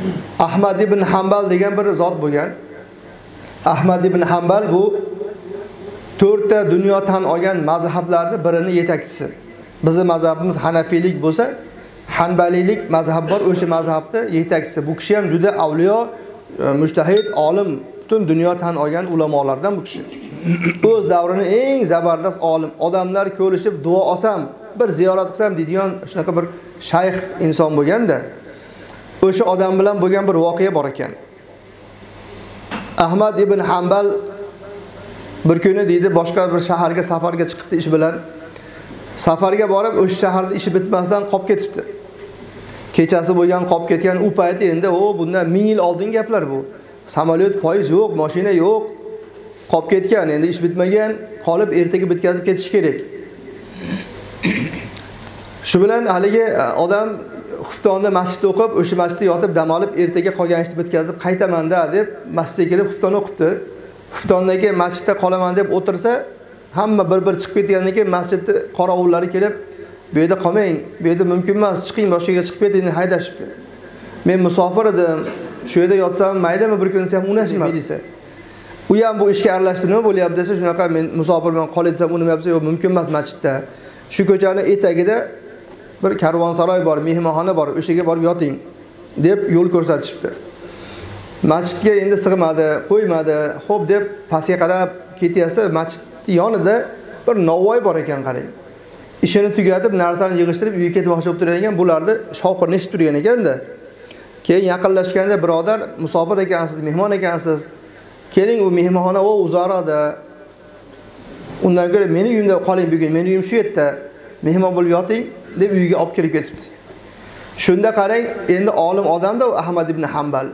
Ahmad ibn Hanbal degan bir zot bo'lgan. Ahmad ibn Hanbal bu 4 ta dunyo tan olgan mazhablarning birini yetakchisi. Bizning mazhabimiz Hanafiylik bo'lsa, Hanbalilik mazhab bor, o'sha mazhabda yetakchisi. Bu kishi ham juda avliyo, mujtahid, olim, butun dunyo tan olgan ulamolardan bu kishi. O'z davrining eng zabardast olim, odamlar ko'rishib duo olsam, bir ziyorat qilsam deydigan shunaqa bir shayx inson bo'lganda, o'sha odam bilan bo'lgan bir voqea bor ekan. Ahmad ibn Hanbal bir kuni deydi boshqa bir shaharga safarga chiqibdi ish bilan. Safarga borib o'sha shaharda ishi bitmasdan qolib ketibdi. Kechasi bo'lgan qolib ketgan u payt endi bundan 1000 yil oldin gaplar bu. Samolyot, poyezd yo'q, mashina yo'q. Qolib ketgan, endi ish bitmagan, qolib ertaga bitkazib ketish kerak. Shu bilan haligi odam xuftonda masjidda o'qib, o'sha masjidda yotib dam olib, ertaga qolgan ishni bitkazib qaytaman-da deb masjidga kelib xufton o'qibdi. Xuftondagi masjidda qolaman deb o'tirsa, hamma bir chiqib ketgandan keyin masjidda qorovullari kelib, bu yerda qolmang, bu yerda mumkin emas, chiqing, boshqa yerga chiqib keting, haydashibdi. Men musofir edim, shu yerda yotsam maylimi, bir kun desam unashmaydi desa. U ham bu ishga aralashdi, nima bo'lyapti desa, shunaqa men musofirman qolay desam, u nima desa, yo'q, mumkin emas masjidda. Shu ko'chaning etagida bir karvonsaroy bor, mehmonxona bor, o'shaga borib yoting deb yo'l ko'rsatishibdi. Masjidga endi sig'madi, qo'ymadi. Xo'p deb pastga qarab ketyapsa, masjid yonida bir novvoy bor ekan, qarang. Ishini tugatib, narsalarni yig'ishtirib uyga ketmoqchi bo'lib turgan ekan, bularni shovqinni eshitib turgan ekanda. Keyin yaqinlashganda, birodar, musofir ekansiz, mehmon ekansiz. Keling, u mehmonxona uzoqda. Undan ko'ra meni uyimda qoling bugun, meni uyim shu yerda. Mehmon bo'lib yoting deb uyiga olib kirib ketibdi. Shunda qarang, endi olim odamda u Ahmad ibn Hanbal.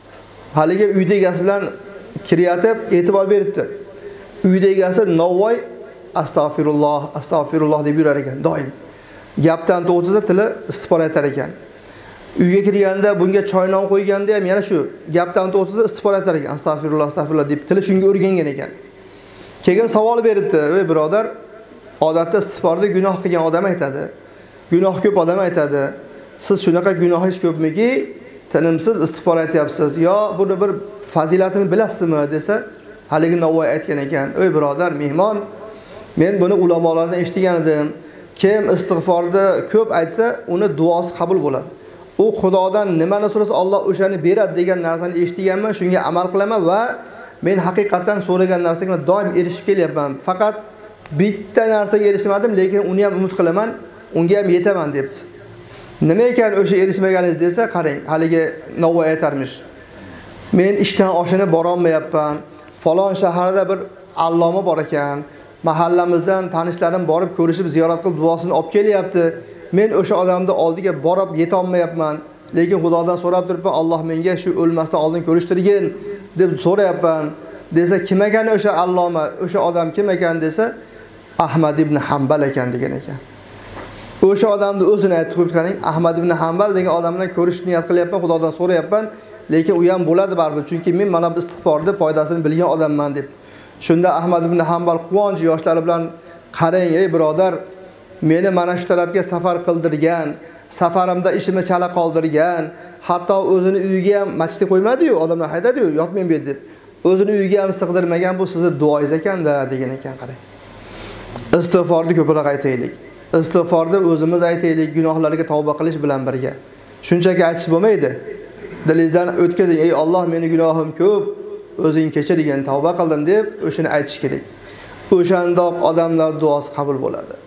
Haligi uyda egasi bilan kiryatib e'tibor beribdi. Uyda egasi novvoy astag'firulloh, astag'firulloh deb yurar ekan doim. Gapdan to'g'risi tili istig'for etar ekan. Uyga kirganda bunga choynon qo'yganda ham yana shu gapdan to'g'risi istig'for etar ekan. Astag'firulloh, astag'firulloh deb tili shunga o'rgangan ekan. Keyin savol beribdi: "Ey birodar, odatda istig'forda gunoh qilgan odam aytadi. Gunoh ko'p odam aytadi. Siz shunaqa gunohingiz ko'pmiki, tinimsiz istig'for aytyapsiz, yo buni bir fazilatini bilasizmi?" desa, haligi novvoy aytgan ekan: "Ey birodar, mehmon, men buni ulamolardan eshitgan edim. Kim istig'forda ko'p aytsa, uni duosi qabul bo'ladi. U Xudodan nimani so'rasa Alloh o'shani beradi degan narsani eshitganman, shunga amal qilaman va men haqiqatan so'ragan narsaga doim erishib kelyapman. Faqat bitta narsaga erishmadim, lekin uni ham umid qilaman, unga ham yetaman" debdi. Nima ekan o'sha erishmaganingiz desa, qarang, haligi novvoy aytarmish: "Men ishdan oshini bora olmayapman. Falon shaharda bir alloma bor ekan. Mahallamizdan tanishlarim borib ko'rishib ziyorat qilib duosini olib kelyapti. Men o'sha odamni oldiga borib yeta olmayapman, lekin Xudodan so'rab turibman, Alloh menga shu o'lmasdan oldin ko'rishtirgin deb so'rayapman" desa, kim ekan o'sha alloma, o'sha odam kim ekan desa, Ahmad ibn Hanbal ekan degan ekan. O'sha odamni o'zini aytib qo'yibdi, Ahmad ibn Hanbal degan odamdan ko'rish niyat qilyapman, Xudodan so'rayapman, lekin u ham bo'ladi baribir, chunki men mana bu istig'forning foydasini bilgan odamman deb. Shunda Ahmad ibn Hanbal quvonch yoshlari bilan: "Qarang, ey birodar, meni mana shu tarafga safar qildirgan, safarimda ishimni chala qoldirgan, hatto o'zini uyiga ham masjidga qo'ymadi-yu, odamlar haydadi-yu, yotmang bu yerda deb. O'zini uyiga ham sig'dirmagan, bu sizning duoingiz ekan-da" degan ekan, qarang. Istig'forni ko'proq aytaylik. Istig'forni o'zimiz aytaylik, gunohlarga tavba qilish bilan birga. Shunchaki aytish bo'lmaydi. Dilingizdan o'tkazing: "Ey Alloh, meni gunohim ko'p, o'zing kechir degan, tavba qildim" deb o'shani aytish kerak. O'shandoq odamlar duosi qabul bo'ladi.